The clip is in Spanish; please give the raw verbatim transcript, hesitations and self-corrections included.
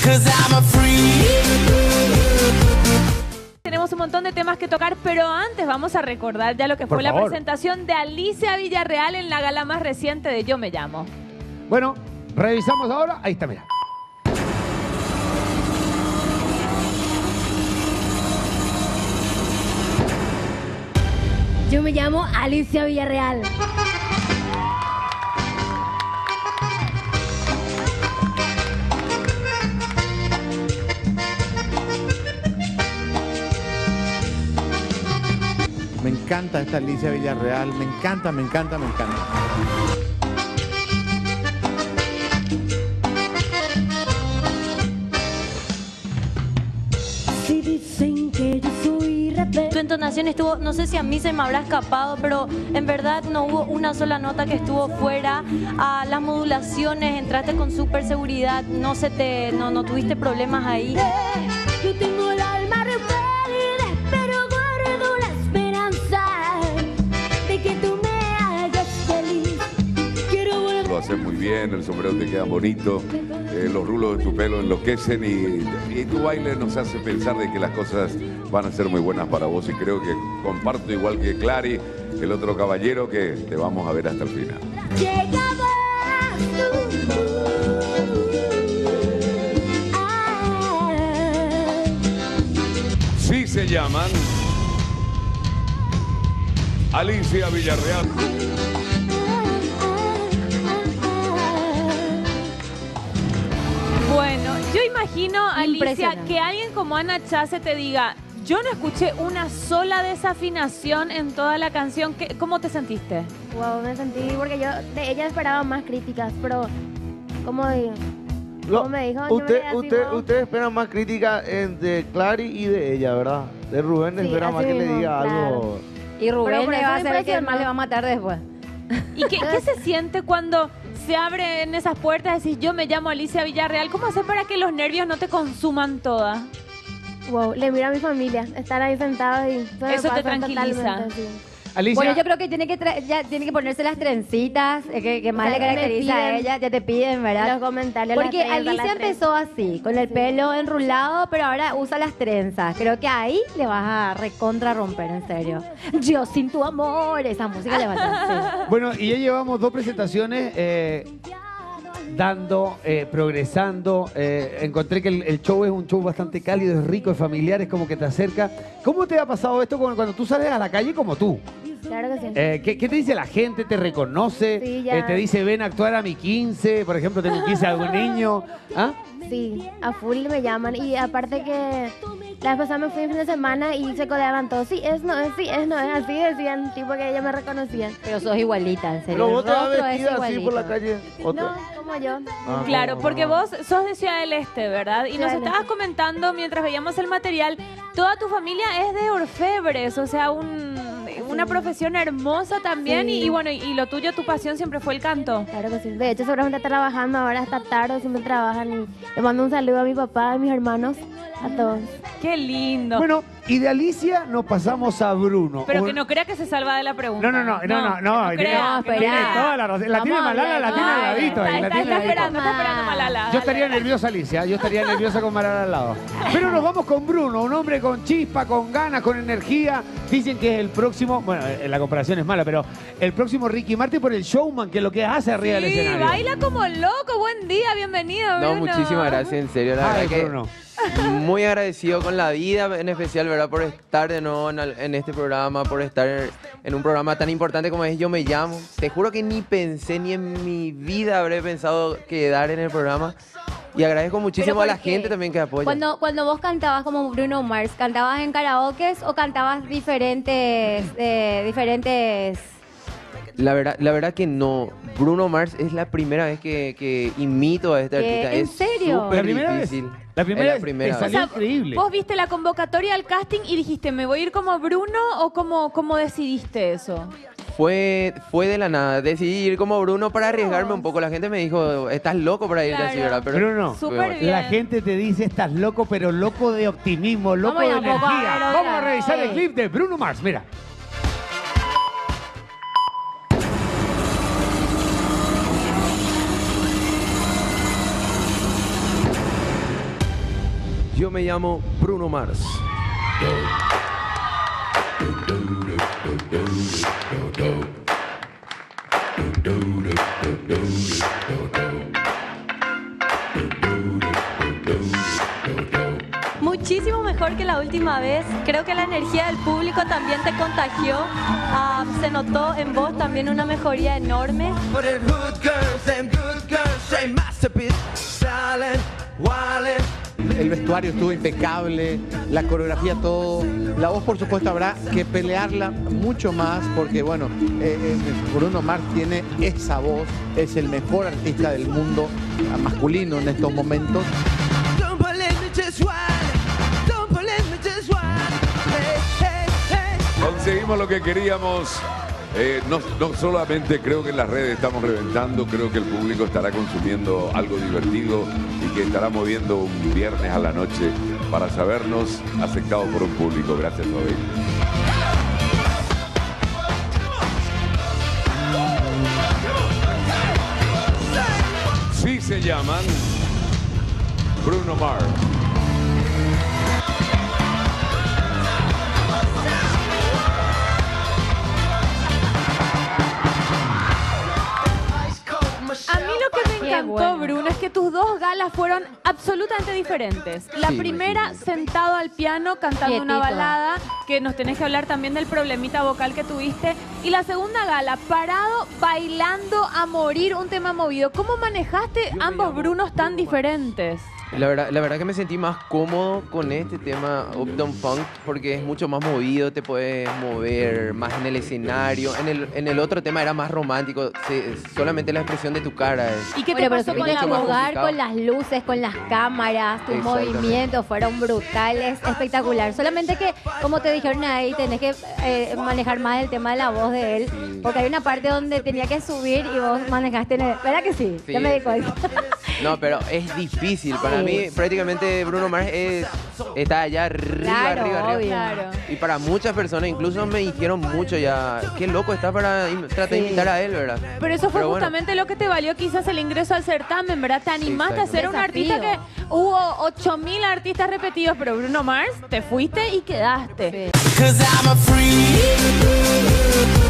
Tenemos un montón de temas que tocar, pero antes vamos a recordar ya lo que fue Por la favor. presentación de Alicia Villarreal en la gala más reciente de Yo Me Llamo. Bueno, revisamos ahora. Ahí está, mira. Yo me llamo Alicia Villarreal. Me encanta esta Alicia Villarreal, me encanta, me encanta, me encanta. Si dicen que yo soy rebelde. Tu entonación estuvo, no sé si a mí se me habrá escapado, pero en verdad no hubo una sola nota que estuvo fuera. A las modulaciones entraste con súper seguridad, no se te, no, no tuviste problemas ahí. Yo tengo el alma rebelde, pero guardo la esperanza de que tú me hagas feliz. Quiero volver. Lo haces muy bien, el sombrero te queda bonito, eh, los rulos de tu pelo enloquecen y, y tu baile nos hace pensar de que las cosas van a ser muy buenas para vos y creo que comparto igual que Clary, el otro caballero, que te vamos a ver hasta el final. Llegabas tú. Ah. Sí se llaman Alicia Villarreal. Bueno, yo imagino, Alicia, Impresionante. que alguien como Ana Chase te diga, yo no escuché una sola desafinación en toda la canción. ¿Qué- ¿Cómo te sentiste? Wow, me sentí porque yo de ella esperaba más críticas, pero como de, Lo- como me dijo, yo me usted, quedé así, usted, wow. usted espera más crítica en- de Clary y de ella, ¿verdad? De Rubén Sí, espera más así que le mismo, diga claro. algo. Y Pero Rubén por le eso va a me ser el que impresionó. más le va a matar después. ¿Y qué, qué se siente cuando se abren esas puertas y decís, yo me llamo Alicia Villarreal? ¿Cómo hacer para que los nervios no te consuman todas? Wow, le miro a mi familia, estar ahí sentados y todo me Eso te pasa tranquiliza. totalmente, sí. Alicia, Bueno, yo creo que tiene que tra- ya tiene que ponerse las trencitas, eh, que, que más O sea, le me caracteriza a piden ella, ya te piden, Los ¿verdad? comentarios, las Porque trenzas, las Alicia trenzas. empezó así, con el Sí. pelo enrulado, pero ahora usa las trenzas. Creo que ahí le vas a recontra romper, en serio. Yo sin tu amor, esa música le va a hacer. bueno, y ya llevamos dos presentaciones eh, dando, eh, progresando. Eh, encontré que el, el show es un show bastante cálido, es rico, es familiar, es como que te acerca. ¿Cómo te ha pasado esto cuando, cuando tú sales a la calle como tú? Claro que sí. Eh, ¿qué, qué te dice la gente? ¿Te reconoce? Sí, ya. Eh, ¿Te dice, ven a actuar a mi quince? Por ejemplo, tengo quince de algún niño. ¿Ah? Sí, a full me llaman. Y aparte que la vez pasada me fui el fin de semana y se codeaban todos. Sí, es, no, es, sí, es, no, es. Así decían, tipo que ellos me reconocían. Pero sos igualita, en serio. Pero vos El te vas rostro es vestida así por la igualito. calle. ¿Otra? No, como yo. Ah, Claro, no, porque no. vos sos de Ciudad del Este, ¿verdad? Y Ciudad nos del estabas Este. comentando mientras veíamos el material, toda tu familia es de orfebres, o sea, un, una profesión hermosa también. Sí. Y, y bueno, y lo tuyo, tu pasión siempre fue el canto. Claro que sí. De hecho, seguramente está trabajando ahora hasta tarde, siempre trabajan. Y le mando un saludo a mi papá, a mis hermanos, a todos. Qué lindo. Bueno, y de Alicia nos pasamos a Bruno. Pero Un- que no crea que se salva de la pregunta. No, no, no, no, no, no, que tiene- crea, que no tiene crea. toda la razón. La Vamos tiene a Malala, hablar, la tiene al no, ladito ahí, Está, la está, tiene está al ladito. esperando, está esperando Malala. Yo estaría nerviosa, Alicia. Yo estaría nerviosa con Malala al lado. Pero nos vamos con Bruno, un hombre con chispa, con ganas, con energía. Dicen que es el próximo, bueno, eh, la comparación es mala, pero el próximo Ricky Martin por el showman, que es lo que hace arriba del Sí, escenario. baila como loco. Buen día, bienvenido, No, Bruno. muchísimas gracias, en serio, la Ay, verdad que Bruno. muy agradecido con la vida, en especial, ¿verdad? Por estar de nuevo en, al- en este programa, por estar en un programa tan importante como es Yo Me Llamo. Te juro que ni pensé, ni en mi vida habré pensado quedar en el programa. Y agradezco muchísimo a la porque gente también que apoya. Cuando, cuando vos cantabas como Bruno Mars, ¿cantabas en karaokes o cantabas diferentes, eh, diferentes... La verdad, la verdad que no. Bruno Mars es la primera vez que, que imito a este ¿Qué? artista. ¿En es serio? súper ¿La primera vez? difícil. La primera Es vez, primera te vez. salió increíble. Vos viste la convocatoria al casting y dijiste, ¿me voy a ir como Bruno o cómo, cómo decidiste eso? Fue, fue de la nada. Decidí ir como Bruno para arriesgarme un poco. La gente me dijo, estás loco para irte Claro. así, ¿verdad? Pero Bruno, fue Súper bueno. bien. la gente te dice, estás loco, pero loco de optimismo, loco Vamos de a ir un poco energía. a ver Vamos otra. a revisar el Sí. clip de Bruno Mars, mira. Yo me llamo Bruno Mars. Muchísimo mejor que la última vez. Creo que la energía del público también te contagió. Ah, se notó en vos también una mejoría enorme. El vestuario estuvo impecable, la coreografía, todo. La voz, por supuesto, habrá que pelearla mucho más porque, bueno, eh, eh, Bruno Mars tiene esa voz, es el mejor artista del mundo masculino en estos momentos. Conseguimos lo que queríamos. Eh, no, no solamente creo que en las redes estamos reventando, creo que el público estará consumiendo algo divertido y que estará moviendo un viernes a la noche para sabernos aceptados por un público. Gracias, Robin. Sí se llaman Bruno Mars. A mí lo que me Qué encantó, bueno. Bruno, es que tus dos galas fueron absolutamente diferentes. La Sí, primera, sentado al piano, cantando una Quietito. balada, que nos tenés que hablar también del problemita vocal que tuviste. Y la segunda gala, parado, bailando a morir, un tema movido. ¿Cómo manejaste ambos Brunos tan diferentes? La verdad, la verdad que me sentí más cómodo con este tema Uptown Funk porque es mucho más movido, te puedes mover más en el escenario. En el, en el otro tema era más romántico, se- solamente la expresión de tu cara. es- ¿Y qué Bueno, te pero pasó con tuviste la que voz? jugar complicado. con las luces, con las cámaras, tus Exactamente. movimientos fueron brutales, espectacular. Solamente que, como te dijeron ahí, tenés que eh, manejar más el tema de la voz de él, porque hay una parte donde tenía que subir y vos manejaste en el... ¿Verdad que sí? Sí, Ya me di sí. cuenta. No, pero es difícil. Para Sí. mí, prácticamente Bruno Mars es- está allá arriba, Claro, arriba, arriba. obvio. Claro. Y para muchas personas, incluso me dijeron mucho ya, qué loco está para im- tratar de Sí. imitar a él, ¿verdad? Pero eso fue Pero bueno. justamente lo que te valió quizás el ingreso al certamen, ¿verdad? Te animaste a ser un Desafío. artista que hubo ocho mil artistas repetidos, pero Bruno Mars, te fuiste y quedaste. Cause I'm a freak.